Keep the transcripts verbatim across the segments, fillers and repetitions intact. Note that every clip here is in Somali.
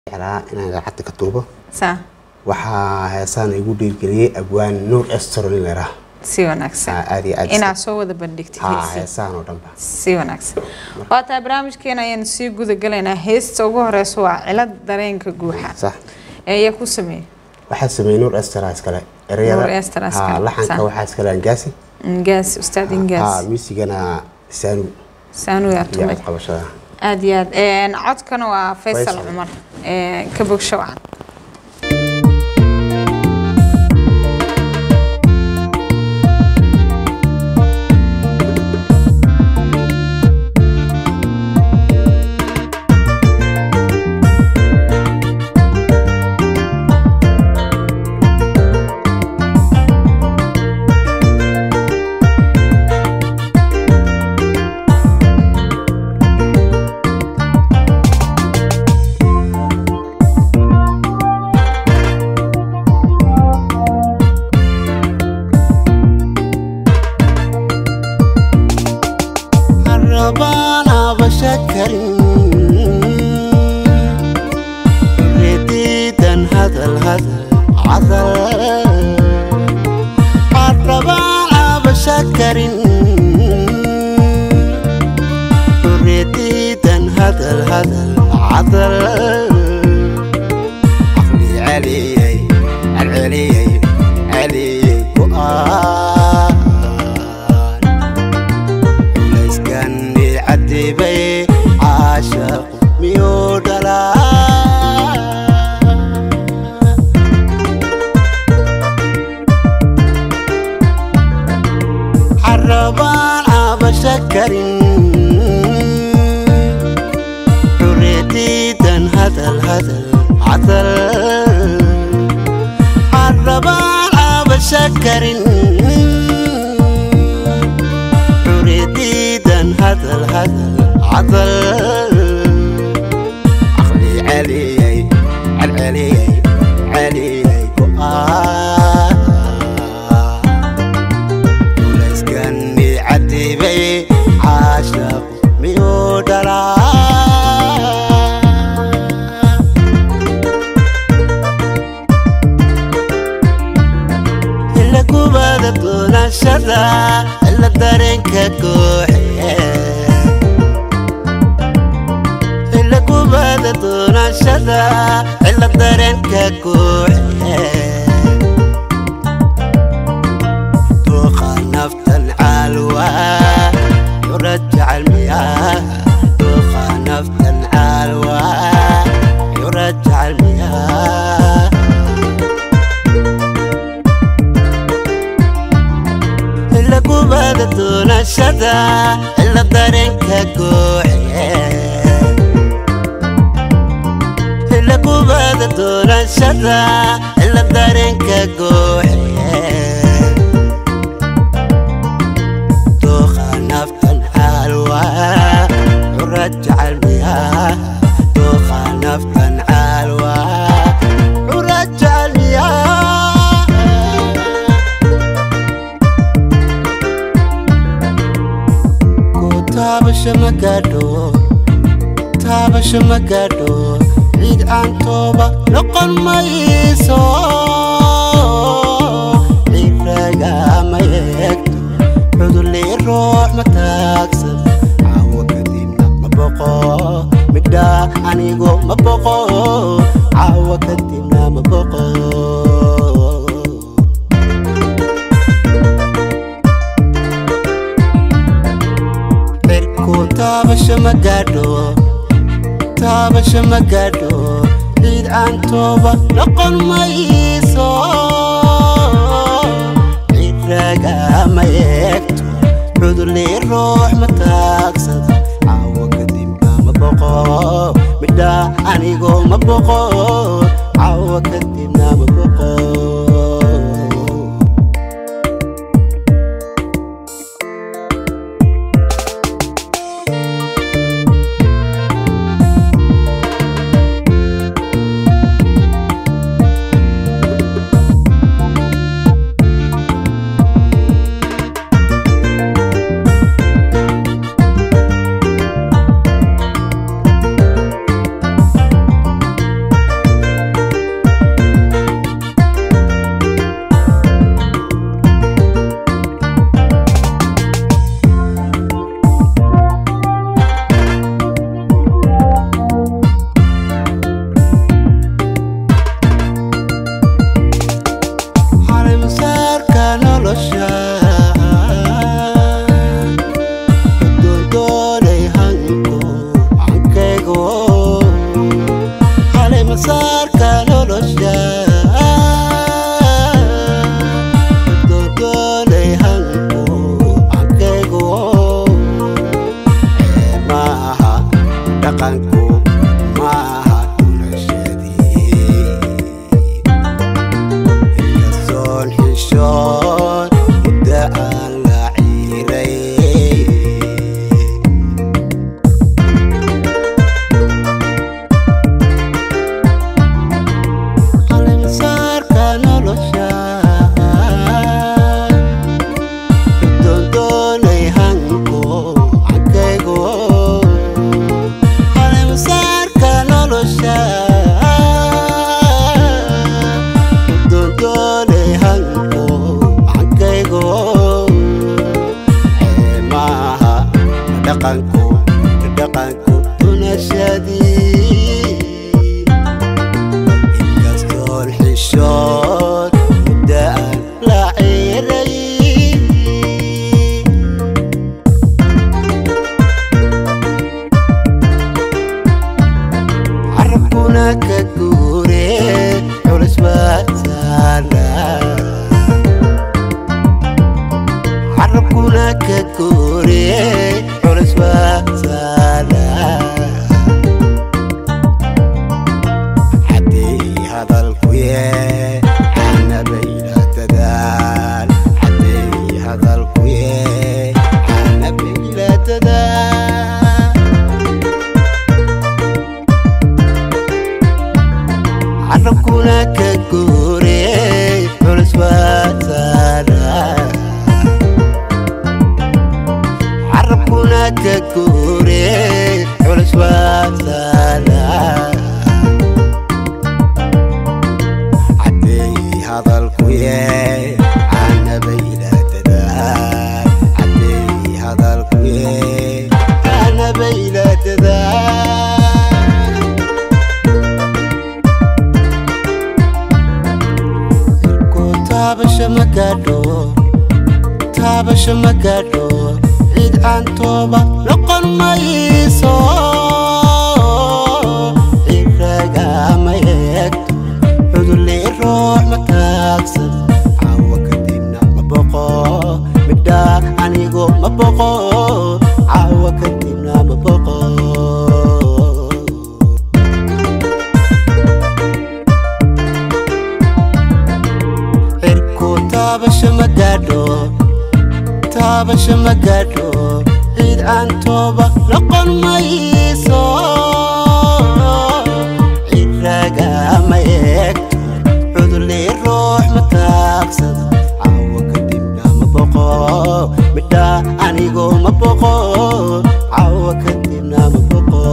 على أنا حتى كتوبة صح وحا هسان يقول لي أبوان نور أستر اللي راه سي وناكسن إنا سو ذا بندكت ها هسان ودنبا سي وناكسن وقت برامج كنا ينسي جود جلنا هيست سووا رسوا على درين كجوحة صح إيه يكون سمي واحد سمي نور أستر عسكري نور أستر عسكري ها لحن كواحد عسكري إنجاسي إنجاس أستاذ إنجاس ها ميسي أنا سانو سانو يا طويل أدياد إن عد كانوا فيصل عمر إيه كبوك شوعان ربنا بشكر رديدا هذا الهذا عذر ربنا بشكر رديدا هذا الهذا عذر عقلي علي علي علي فؤاد عدبي عاشق ميودلا حربان عبشكر رديدا هذا الهذا عذل حربان عبشكر هذا الهذا عضل عقلي علي علي علي فؤاد وليس كاني عتيبي عاشق ميودلا إلا كوبادة طول الشذا إلا دارين ككوحي إلا كوبادة طول الشذا إلا دارين ككوحي توقع نفط العلوى يرجع المياه توقع نفط العلوى يرجع المياه إلا كوبادة طول الشذا إلا دارين ككوحي إلا كوبادة طول الشذا إلا دارين ككوحي توخى نفط الحلوى يرجع المياه توخى نفط الحلوى يرجع المياه تابش مقادو تابش مقادو عيد عن توبة لقن ما يسو عيد رقا ما يكتو عدو اللي الروح ما تكسب عاوة قديمنا ما بقو مقدا عنيقو ما بقو عاوة قديمنا ما بقو تابش مقادو تابش مقادو عيد عن توبة لقن ما يسو عيد رقا ما يكتو عدو اللي الروح ما تكسد عاوة قديمنا ما بقو مدا عنيقو ما بقو عاوة قديمنا ما بقو caleemasaarka nolosha dodoolay hanku ankaygu maaha dhaqanku maaha noloshadii inkastoon xishoon muddo aan la ciiray dhaqanku dhaqanku noloshadii inkastoon xishood muddo aan la ciiray carabkuna ka guure culus baa taala carabkuna ka guure culus baa taala haddii hadalku yee canabayla dadaal haddii hadalku yee canabayla dadaal carabkuna ka guure culus baa taala carabkuna ka guure culus baa taala haddii hadalku yee canabayla dadaal haddii hadalku yee canabayla dadaal irku taabasho ma gaadho taabasho ma gaadho cid aan tooba noqon mayso ciraga ma eegto cudurlii ruux ma taagsan caawa kadibna ma boqo midhaa anigu ma boqo caawa kadibna ma boqo cirku taabasho ma gaadho taabasho ma gaadho cid aan tooba noqon mayso ciraga ma eegto cudurlii ruux ma taagsan caawa kadibna ma boqo midhaa anigu ma boqo caawa kadibna ma boqo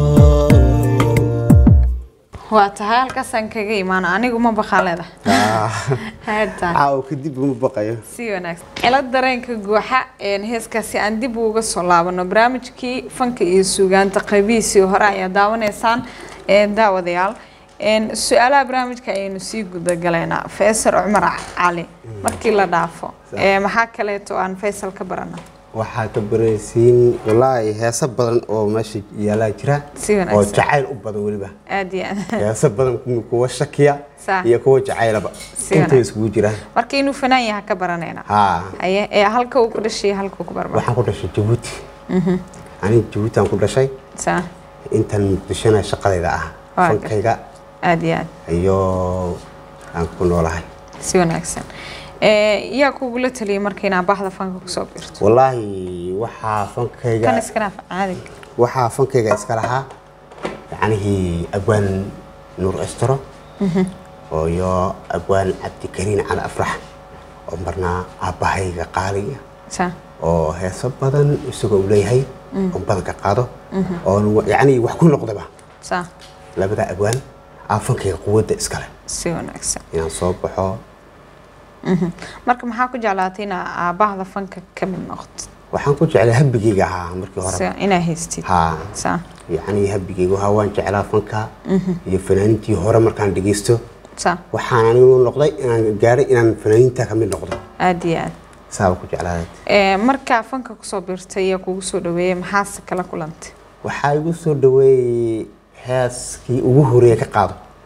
waa tahay halkaasaan kaga imaano anigu ma baqaa leedahay haadtaan caaw kadib uma baqayo si wanaagsan cilad dareenka guuxa een heeskaasi aan dib uga soo laabano barnaamijkii fanka iyo suugaanta qaybihiisii hore ayaa daawanaysaan ee daawadayaal een su'aalaha barnaamijka ayaynu sii gudagalaynaa Faysal Cumar Cali markii la dhaafo ee maxaa kaleeto aan Faysal ka barana waxaa ka baraysiin wallaahi heesa badan oo meesha yaala jira oo jacayl u badan waliba aad iyo aad heesa badan kuwa shakiya iyo kuwa jacaylaba inta isku jira markii inuu fanaan yahay ka baranayna ha aye ee halka uu ku dhashay halka uu ku barbar waxaan ku dhashay Djibouti mhm ani Djibouti aan ku dhashay sa intan muqdishana shaqadayda ah fankayga aad iyo aad iyo aan ku noolahay si wanaagsan ee yaa kugu la taliyay markayna bahda fanka ku soo biirto wallahi waxa fankayga kan iskana caadi waxa fankayga iska lahaa يعني أبوان نور أسترو ويا أبوان عبد الكريم على أفرح عمرنا أباهي قالية صح أو هي صبّدا يسوق ليهاي عمرنا قاضو أو يعني وحكون نقطة صح لا بدأ أبوان عفنك قوة إسكالة سيون أكثر يعني صبحه marka maxaa ku jeclaatina aabahda fanka kamid noqot waxaan ku jeclaa habigeyga ahaa markii hore ina haystid ha sa yani habigeyga waxa waan jeclaa fanka iyo fanaaniintii hore markaan dhageysto sa waxaan anigu noqday inaan gaaray inaan fanaaniinta kamid noqdo aad iyo aad saa ku jeclaa ee marka fanka ku soo biirtay iyo kugu soo dhaweeyay maxaa kala kulantay waxa igu soo dhaweeyay heeskii ugu horeeyay ka qaado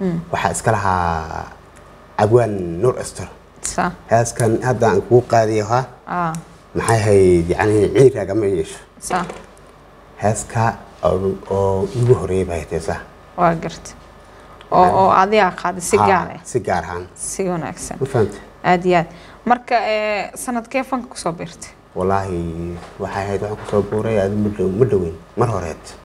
waxaa iska lahaa abwaan Nuur Astor صح heeskan hadda aan ku qaadiyo ha اه maxay ahayd yani ciiraaga ma yeesho صح heeska oo ugu horeeyay bay tahay waa garta oo oo adiga qaadi si gaar ah si gaar ahaan si wanaagsan ma fahantay aad iyo aad marka ee sanadkee fanka ku soo biirtay والله waxay ahayd waxaan ku soo booray aad muddo muddo weyn mar horeed